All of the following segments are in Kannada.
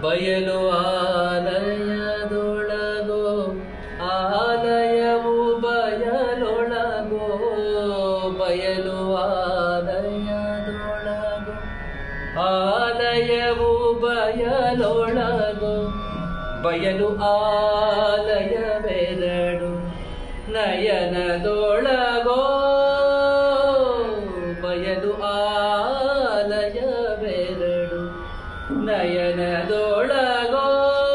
ಬಯಲು ಆಲಯದೊಳಗೋ ಆಲಯವು ಬಯಲೊಳಗೋ ಬಯಲು ಆಲಯದೊಳಗೋ ಆಲಯವು ಬಯಲೊಳಗೋ ಬಯಲು ಆಲಯವೆರಡು ನಯನದೊಳಗೋ ಬಯಲು ಆಲಯವೆರಡು ನಯನದೊಳಗೋ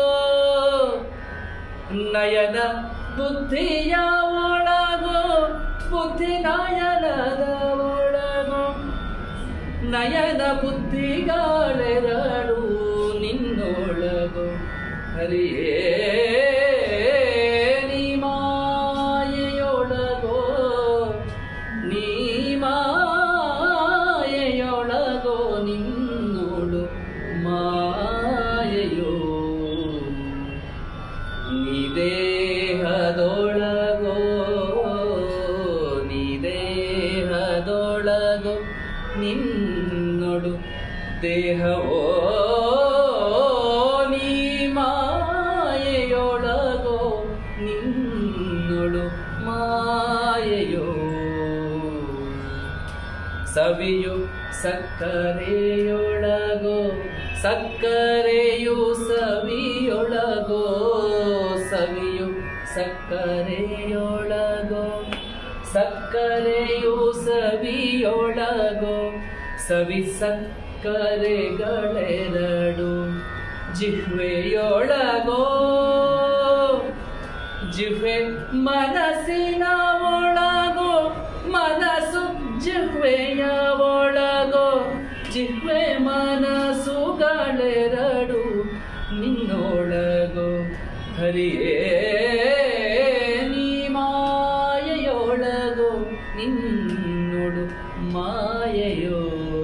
ನಯನ ಬುದ್ಧಿಯ ಒಳಗೋ ಬುದ್ಧಿ ನಯನದ ಒಳಗೋ ನಯನ ಬುದ್ಧಿಗಳೆರಡು ನಿನ್ನೊಳಗೋ ಹರಿಯೇ ನೀ ಮಾಯೆಯೊಳಗೋ ನೀ ಮಾಯೆಯೊಳಗೋ ನಿನ್ನೋಳು ಮಾಯೆಯೋ ನೀ ದೇಹದೊಳಗೋ ನೀ ದೇಹದೊಳಗೋ ನಿನ್ನೊಳು ದೇಹವೋ ನೀ ಮಾಯೆಯೊಳಗೋ ನಿನ್ನೊಳು ಮಾಯೆಯೋ ಸವಿಯು ಸಕ್ಕರೆಯೊಳಗೋ ಸಕ್ಕರೆಯು ಸವಿಯೊಳಗೋ ಸವಿಯು ಸಕ್ಕರೆಯೊಳಗೋ ಸಕ್ಕರೆಯು ಸವಿಯೊಳಗೋ ಸವಿ ಸಕ್ಕರೆಗಳೆರಡು ಜಿಹ್ವೆಯೊಳಗೋ ಜಿಹ್ವೆ ಮನಸ್ಸಿನ ಒಳಗೋ ಮನಸ್ಸು ಜಿಹ್ವೆಯ ಒಳಗೋ ಜಿಹ್ವೆ ಮನಸ್ಸುಗಳೆರಡು ನಿನ್ನೊಳಗೋ ಹರಿಯೇ ನೀ ಮಾಯೆಯೊಳಗೋ ನಿನ್ನೊಳು ಮಾಯೆಯೋ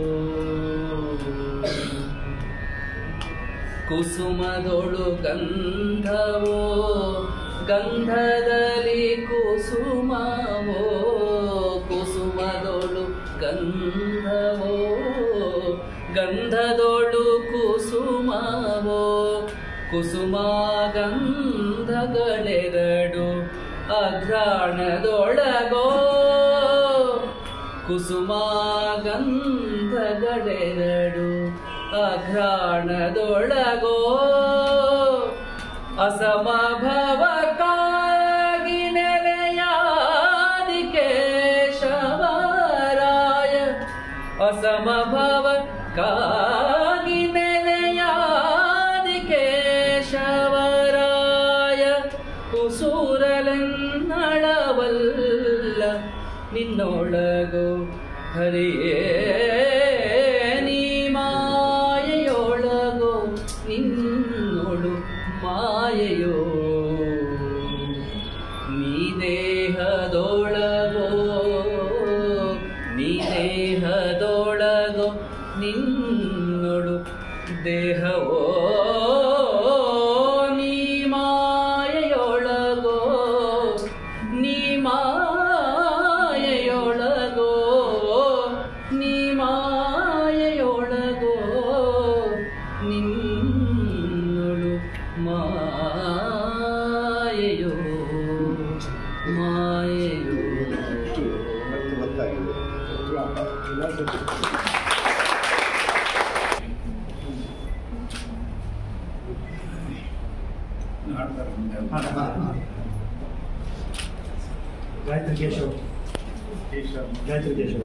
ಕುಸುಮದೊಳು ಗಂಧವೋ ಗಂಧದಲ್ಲಿ ಕುಸುಮವೋ ಕುಸುಮದೊಳು ಗಂಧವೋ ಗಂಧದೊಳು ಕುಸುಮವೋ ಕುಸುಮ ಗಂಧಗಳೆರಡು ಅಘ್ರಾಣದೊಳಗೋ ಕುಸುಮ ಗಂಧಗಳೆರಡು ಅಘ್ರಾಣದೊಳಗೋ ಅಸಮಭವಕ್ಕಾಗಿ ನೆಲೆಯಾದಿ ಕೇಶವರಾಯ ಅಸಮಭವಕ್ಕಾಗಿ ನೆಲೆಯಾದಿ ಕೇಶವರಾಯ ಉಸೂರಲೆನ್ನಳವಲ್ಲ ನಿನ್ನೊಳಗೋ ಹರಿಯೇ ನೀ ಮಾಯೆಯೊಳಗೋ ನಿನ್ನೊಳು ಮಾಯೆಯೋ ನೀ ದೇಹದೊಳಗೋ ನೀ ದೇಹದೊಳಗೋ ನಿನ್ನೊಳು ದೇಹವೋ ನೀ ಮಾಯೆಯೊಳಗೋ ನೀ ಮಾಯೆಯೊಳಗೋ ನೀ ಮಾಯೆಯೊಳಗೋ ನಿನ್ನೊಳು ಮಾಯೆಯೋ ಮಾಯೆಯೋ ಗಾಯತ್ರಿ ಕೇಶವ್ ಗಾಯತ್ರಿ ಕೇಶವ್